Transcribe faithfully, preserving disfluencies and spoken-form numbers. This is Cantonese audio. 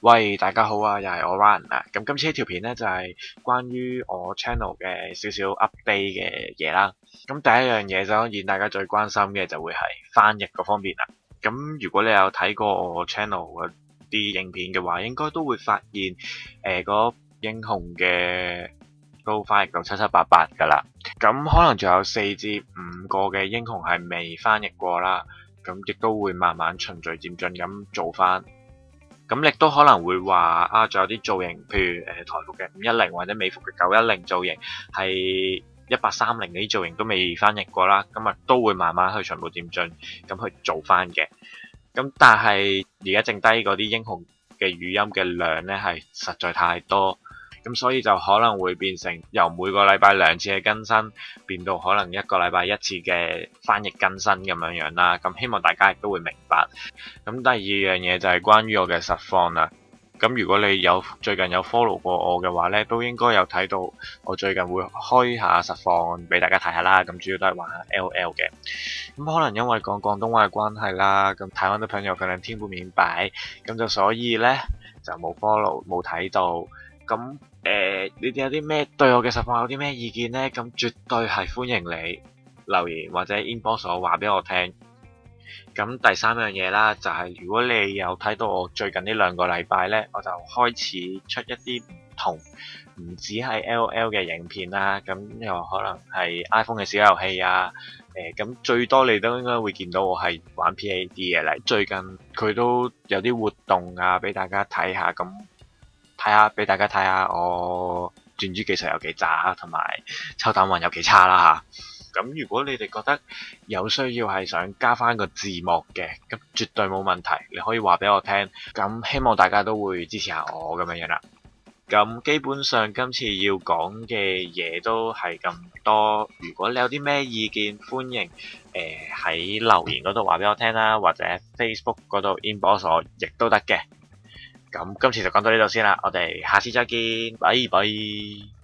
喂，大家好啊，又係我 Ryan 啊。咁今次呢條片咧就係關於我 channel 嘅少少 update 嘅嘢啦。咁第一樣嘢就當然大家最關心嘅就會係翻譯嗰方面啦。咁如果你有睇過我 channel 嗰啲影片嘅話，應該都會發現誒嗰英雄嘅都翻譯到七七八八噶啦。咁可能仲有四至五個嘅英雄係未翻譯過啦。咁亦都會慢慢循序漸進咁做翻。咁亦都可能會話啊，仲有啲造型，譬如誒、呃、台服嘅五一零或者美服嘅九一零造型，係一八三零嗰啲造型都未翻譯過啦。咁啊都會慢慢去循序漸進咁去做翻嘅。咁但係而家剩低嗰啲英雄嘅語音嘅量咧係實在太多。咁所以就可能會變成由每個禮拜兩次嘅更新，變到可能一個禮拜一次嘅翻譯更新咁樣樣啦。咁希望大家亦都會明白。咁第二樣嘢就係關於我嘅實況啦。咁如果你有最近有 follow 過我嘅話咧，都應該有睇到我最近會開下實況俾大家睇下啦。咁主要都係玩下 L O L 嘅。咁可能因為講廣東話嘅關係啦，咁台灣嘅朋友可能聽不明白，咁就所以咧就冇 follow 冇睇到。咁誒、呃，你哋有啲咩對我嘅實況有啲咩意見呢？咁絕對係歡迎你留言或者 inbox 我話俾我聽。咁第三樣嘢啦，就係、是、如果你有睇到我最近呢兩個禮拜呢，我就開始出一啲唔同，唔止係 L O L 嘅影片啦。咁又可能係 iPhone 嘅小遊戲啊。誒、咁最多你都應該會見到我係玩 P A D 嘅嚟。最近佢都有啲活動啊，俾大家睇下咁。睇下俾大家睇下我轉珠技術有幾渣，同埋抽彈運有幾差啦嚇。咁如果你哋覺得有需要係想加翻個字幕嘅，咁絕對冇問題，你可以話俾我聽。咁希望大家都會支持下我咁樣樣啦。咁基本上今次要講嘅嘢都係咁多。如果你有啲咩意見，歡迎誒喺、呃、留言嗰度話俾我聽啦，或者 Facebook 嗰度 inbox 我亦都得嘅。咁今次就講到呢度先啦，我哋下次再見，拜拜。